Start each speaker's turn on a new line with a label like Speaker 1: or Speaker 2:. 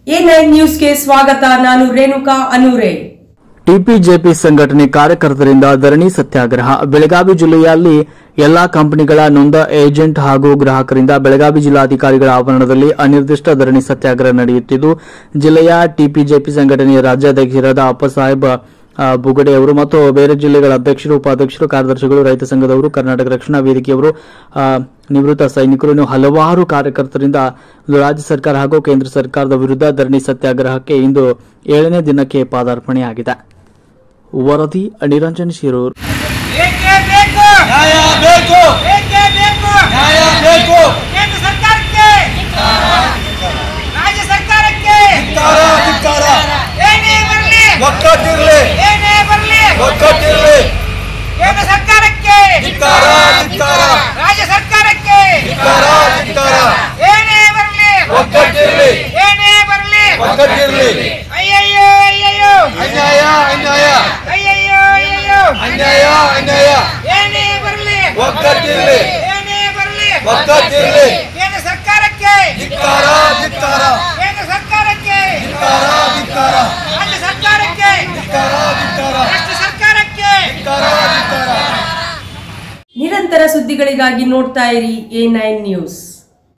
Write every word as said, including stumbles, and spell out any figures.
Speaker 1: A nine ನ್ಯೂಸ್ಗೆ ಸ್ವಾಗತ. ನಾನು ರೇಣುಕಾ ಅನೂರೆ.
Speaker 2: ಟಿಪಿಜೆಪಿ ಸಂಘಟನೆ ಕಾರ್ಯಕರ್ತರಿಂದ ಧರಣಿ ಸತ್ಯಾಗ್ರಹ. ಬೆಳಗಾವಿ ಜಿಲ್ಲೆಯಲ್ಲಿ ಎಲ್ಲಾ ಕಂಪನಿಗಳ ನೊಂದ ಏಜೆಂಟ್ ಹಾಗೂ ಗ್ರಾಹಕರಿಂದ ಬೆಳಗಾವಿ ಜಿಲ್ಲಾಧಿಕಾರಿಗಳ ಆವರಣದಲ್ಲಿ ಅನಿರ್ದಿಷ್ಟ ಧರಣಿ ಸತ್ಯಾಗ್ರಹ ನಡೆಯುತ್ತಿದ್ದು, ಜಿಲ್ಲೆಯ ಟಿಪಿಜೆಪಿ ಸಂಘಟನೆಯ ರಾಜ್ಯಾಧ್ಯಕ್ಷರಾದ ಅಪ್ಪಸಾಹೇಬ ಬುಗಡೆ ಅವರು ಮತ್ತು ಬೇರೆ ಜಿಲ್ಲೆಗಳ ಅಧ್ಯಕ್ಷರು, ಉಪಾಧ್ಯಕ್ಷರು, ಕಾರ್ಯದರ್ಶಿಗಳು, ರೈತ ಸಂಘದವರು, ಕರ್ನಾಟಕ ರಕ್ಷಣಾ ವೇದಿಕೆಯವರು, ನಿವೃತ್ತ ಸೈನಿಕರು ಇನ್ನು ಹಲವಾರು ಕಾರ್ಯಕರ್ತರಿಂದ ರಾಜ್ಯ ಸರ್ಕಾರ ಹಾಗೂ ಕೇಂದ್ರ ಸರ್ಕಾರದ ವಿರುದ್ಧ ಧರಣಿ ಸತ್ಯಾಗ್ರಹಕ್ಕೆ ಇಂದು ಏಳನೇ ದಿನಕ್ಕೆ ಪಾದಾರ್ಪಣೆಯಾಗಿದೆ. ವರದಿ ನಿರಂಜನ್ ಶಿರೂರ್.
Speaker 1: ನಿರಂತರ ಸುದ್ದಿಗಳಿಗಾಗಿ ನೋಡ್ತಾ ಇರಿ ಎ ನೈನ್ ನ್ಯೂಸ್.